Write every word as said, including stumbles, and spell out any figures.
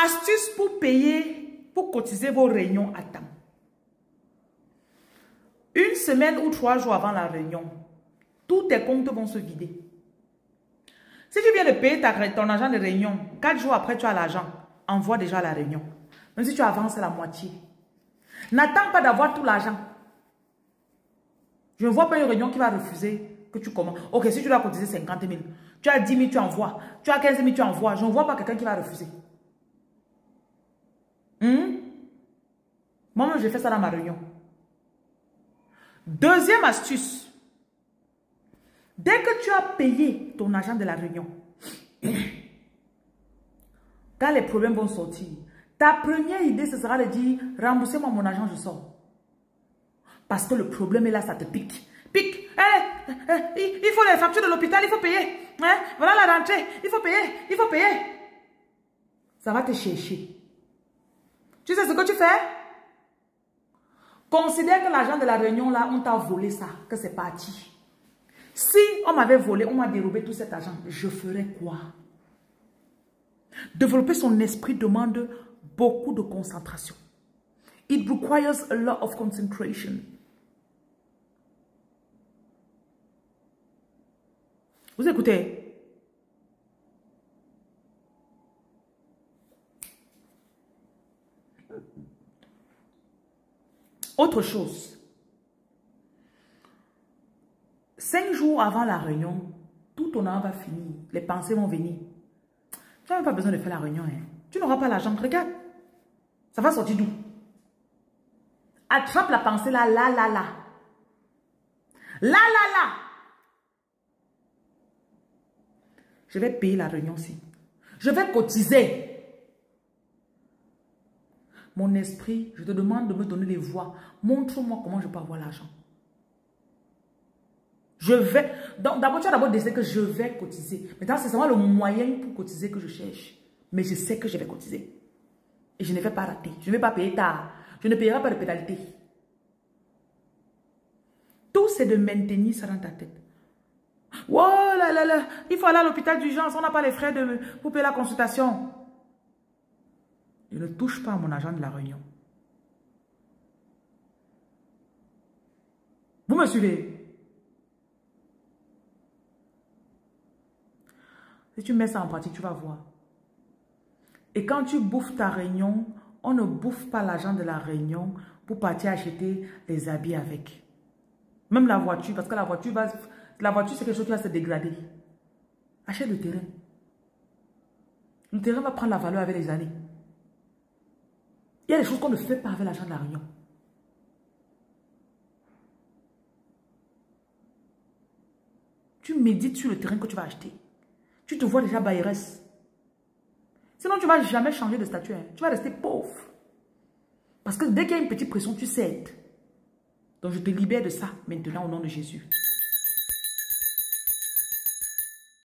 Astuce pour payer, pour cotiser vos réunions à temps. Une semaine ou trois jours avant la réunion, tous tes comptes vont se vider. Si tu viens de payer ta, ton argent de réunion, quatre jours après tu as l'argent, envoie déjà à la réunion. Même si tu avances la moitié. N'attends pas d'avoir tout l'argent. Je ne vois pas une réunion qui va refuser que tu commences. Ok, si tu dois cotiser cinquante mille, tu as dix mille, tu envoies. Tu as quinze mille, tu envoies. Je ne vois pas quelqu'un qui va refuser. Hmm? Moi-même, j'ai fait ça dans ma réunion. Deuxième astuce. Dès que tu as payé ton argent de la réunion, quand les problèmes vont sortir, ta première idée, ce sera de dire, remboursez-moi mon argent, je sors. Parce que le problème est là, ça te pique. Pique. Eh, eh, il faut les factures de l'hôpital, il faut payer. Hein? Voilà la rentrée, il faut payer, il faut payer. Ça va te chercher. Tu sais ce que tu fais? Considère que l'argent de la réunion, là, on t'a volé ça, que c'est parti. Si on m'avait volé, on m'a dérobé tout cet argent, je ferais quoi? Développer son esprit demande beaucoup de concentration. It requires a lot of concentration. Vous écoutez? Autre chose. Cinq jours avant la réunion, tout ton argent va finir. Les pensées vont venir. Tu n'as même pas besoin de faire la réunion. Hein. Tu n'auras pas l'argent. Regarde. Ça va sortir d'où? Attrape la pensée là, là, là, là. Là, là, là. Je vais payer la réunion aussi. Je vais cotiser. Mon esprit, je te demande de me donner les voies. Montre-moi comment je peux avoir l'argent. Je vais... D'abord, tu as d'abord décidé que je vais cotiser. Maintenant, c'est seulement le moyen pour cotiser que je cherche. Mais je sais que je vais cotiser. Et je ne vais pas rater. Je ne vais pas payer tard. Je ne payerai pas de pénalité. Tout, c'est de maintenir ça dans ta tête. Oh là là là, il faut aller à l'hôpital d'urgence. On n'a pas les frais de, pour payer la consultation. Je ne touche pas à mon argent de la réunion. Vous me suivez? Si tu mets ça en pratique, tu vas voir. Et quand tu bouffes ta réunion, on ne bouffe pas l'argent de la réunion pour partir acheter les habits avec. Même la voiture, parce que la voiture, va, la voiture c'est quelque chose qui va se dégrader. Achète le terrain. Le terrain va prendre la valeur avec les années. Il y a des choses qu'on ne fait pas avec l'argent de la réunion. Tu médites sur le terrain que tu vas acheter. Tu te vois déjà bailleresse. Sinon, tu ne vas jamais changer de statut. Hein. Tu vas rester pauvre. Parce que dès qu'il y a une petite pression, tu cèdes. Donc, je te libère de ça maintenant au nom de Jésus.